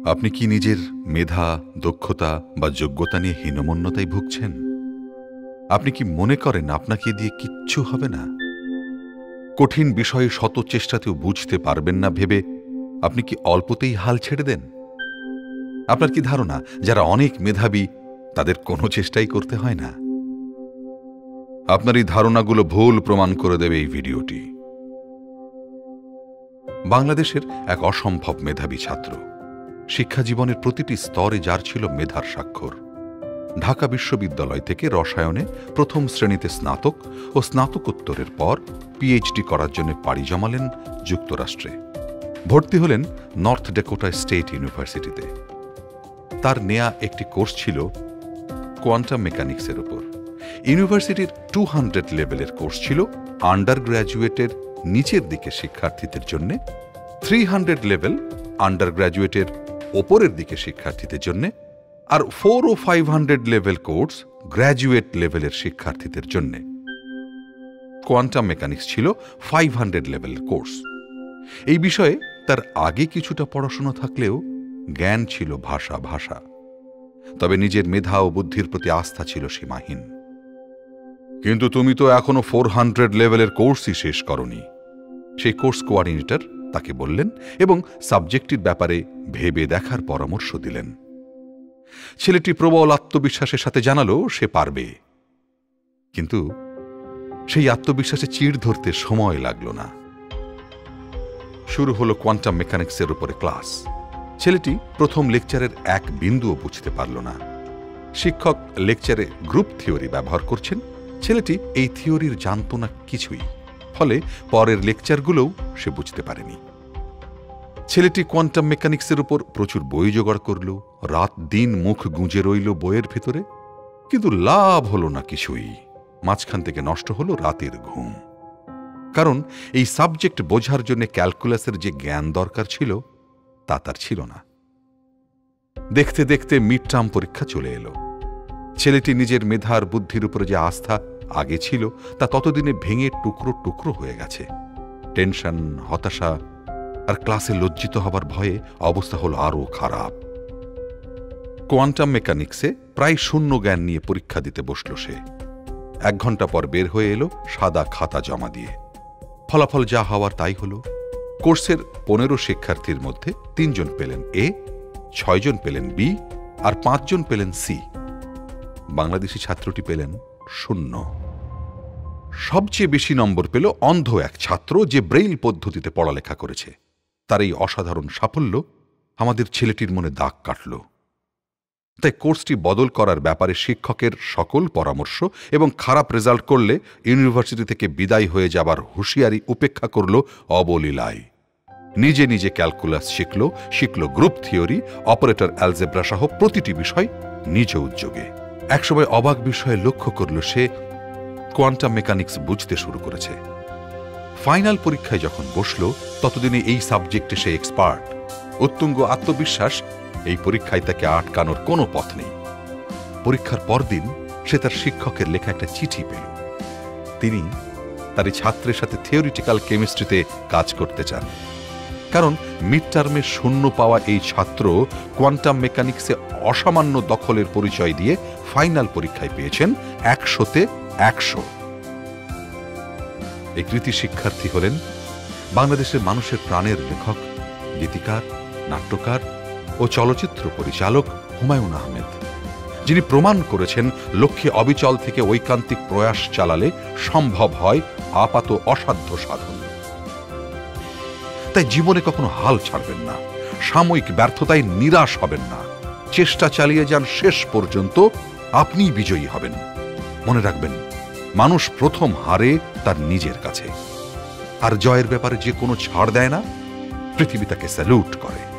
আপনি কি নিজের মেধা, দক্ষতা বা যোগ্যতা নিয়ে হীনমন্যতায় ভুগছেন? আপনি কি মনে করেন আপনাকে দিয়ে কিচ্ছু হবে না? কঠিন বিষয়ে শত চেষ্টাতেও বুঝতে পারবেন না ভেবে আপনি কি অল্পতেই হাল ছেড়ে দেন? আপনার কি ধারণা যারা অনেক মেধাবী তাদের কোনো চেষ্টাই করতে হয় না? আপনার এই ধারণাগুলো ভুল প্রমাণ করে দেবে এই ভিডিওটি। বাংলাদেশের এক অসম্ভব মেধাবী ছাত্র, শিক্ষা জীবনের প্রতিটি স্তরে যার ছিল মেধার স্বাক্ষর। ঢাকা বিশ্ববিদ্যালয় থেকে রসায়নে প্রথম শ্রেণীতে স্নাতক ও স্নাতকোত্তরের পর পিএইচডি করার জন্য পাড়ি জমালেন যুক্তরাষ্ট্রে। ভর্তি হলেন নর্থ ডেকোটা স্টেট ইউনিভার্সিটিতে। তার নেয়া একটি কোর্স ছিল কোয়ান্টাম মেকানিক্সের উপর। ইউনিভার্সিটির 200 লেভেলের কোর্স ছিল আন্ডার গ্র্যাজুয়েটের নিচের দিকে শিক্ষার্থীদের জন্য, 300 লেভেল আন্ডার গ্র্যাজুয়েটের ওপরের দিকে শিক্ষার্থীদের জন্য, আর 400 ও 500 লেভেল কোর্স গ্র্যাজুয়েট লেভেলের শিক্ষার্থীদের জন্য। কোয়ান্টাম মেকানিক্স ছিল 500 লেভেল কোর্স। এই বিষয়ে তার আগে কিছুটা পড়াশোনা থাকলেও জ্ঞান ছিল ভাষা ভাষা। তবে নিজের মেধা ও বুদ্ধির প্রতি আস্থা ছিল সীমাহীন। কিন্তু তুমি তো এখনো 400 লেভেলের কোর্সই শেষ করনি, সেই কোর্স কোঅর্ডিনেটর তাকে বললেন এবং সাবজেক্টের ব্যাপারে ভেবে দেখার পরামর্শ দিলেন। ছেলেটি প্রবল আত্মবিশ্বাসের সাথে জানালো সে পারবে, কিন্তু সেই আত্মবিশ্বাসে চিড় ধরতে সময় লাগল না। শুরু হলো কোয়ান্টাম মেকানিক্সের উপরে ক্লাস। ছেলেটি প্রথম লেকচারের এক বিন্দুও বুঝতে পারল না। শিক্ষক লেকচারে গ্রুপ থিওরি ব্যবহার করছেন, ছেলেটি এই থিওরির জানত না কিছুই, ফলে পরের লেকচারগুলোও সে বুঝতে পারেনি। ছেলেটি কোয়ান্টাম মেকানিক্সের উপর প্রচুর বই জোগাড় করল, রাত দিন মুখ গুঁজে রইল বইয়ের ভেতরে, কিন্তু লাভ হলো না কিছুই। মাঝখান থেকে নষ্ট হলো রাতের ঘুম। কারণ এই সাবজেক্ট বোঝার জন্য ক্যালকুলাসের যে জ্ঞান দরকার ছিল তা তার ছিল না। দেখতে দেখতে মিড টার্ম পরীক্ষা চলে এলো। ছেলেটি নিজের মেধার বুদ্ধির উপরে যে আস্থা আগে ছিল তা ততদিনে ভেঙে টুকরো টুকরো হয়ে গেছে। টেনশন, হতাশা আর ক্লাসে লজ্জিত হবার ভয়ে অবস্থা হলো আরও খারাপ। কোয়ান্টাম মেকানিক্সে প্রায় শূন্য জ্ঞান নিয়ে পরীক্ষা দিতে বসল সে। 1 ঘন্টা পর বের হয়ে এলো সাদা খাতা জমা দিয়ে। ফলাফল যা হওয়ার তাই হলো। কোর্সের 15 শিক্ষার্থীর মধ্যে 3 জন পেলেন এ, 6 জন পেলেন বি আর 5 জন পেলেন সি। বাংলাদেশি ছাত্রটি পেলেন 0। সবচেয়ে বেশি নম্বর পেল অন্ধ এক ছাত্র যে ব্রেইল পদ্ধতিতে পড়ালেখা করেছে। তার এই অসাধারণ সাফল্য আমাদের ছেলেটির মনে দাগ কাটল। তাই কোর্সটি বদল করার ব্যাপারে শিক্ষকের সকল পরামর্শ এবং খারাপ রেজাল্ট করলে ইউনিভার্সিটি থেকে বিদায় হয়ে যাবার হুঁশিয়ারি উপেক্ষা করল অবলীলায়। নিজে নিজে ক্যালকুলাস শিখল গ্রুপ থিওরি, অপারেটর অ্যালজেব্রা সহ প্রতিটি বিষয় নিজ উদ্যোগে। একসময় অবাক বিষয়ে লক্ষ্য করল সে কোয়ান্টাম মেকানিক্স বুঝতে শুরু করেছে। ফাইনাল পরীক্ষায় যখন বসল ততদিনে এই সাবজেক্টে সে এক্সপার্ট। উত্তুঙ্গ আত্মবিশ্বাস, এই পরীক্ষায় তাকে আটকানোর কোনো পথ নেই। পরীক্ষার পরদিন সে তার শিক্ষকের লেখা একটা চিঠি পেল। তিনি তার এই ছাত্রের সাথে থিওরিটিক্যাল কেমিস্ট্রিতে কাজ করতে চান। কারণ মিড টার্মে 0 পাওয়া এই ছাত্র কোয়ান্টাম মেকানিক্সে অসামান্য দখলের পরিচয় দিয়ে ফাইনাল পরীক্ষায় পেয়েছেন 100-তে 100। এই কৃতি শিক্ষার্থী হলেন বাংলাদেশের মানুষের প্রাণের লেখক, গীতিকার, নাট্যকার ও চলচ্চিত্র পরিচালক হুমায়ুন আহমেদ, যিনি প্রমাণ করেছেন লক্ষ্যে অবিচল থেকে ঐকান্তিক প্রয়াস চালালে সম্ভব হয় আপাত অসাধ্য সাধন। তাই জীবনে কখনো হাল ছাড়বেন না, সাময়িক ব্যর্থতায় নিরাশ হবেন না, চেষ্টা চালিয়ে যান শেষ পর্যন্ত, আপনিই বিজয়ী হবেন। মনে রাখবেন, মানুষ প্রথম হারে তার নিজের কাছে, আর জয়ের ব্যাপারে যে কোনো ছাড় দেয় না, পৃথিবী তাকে স্যালুট করে।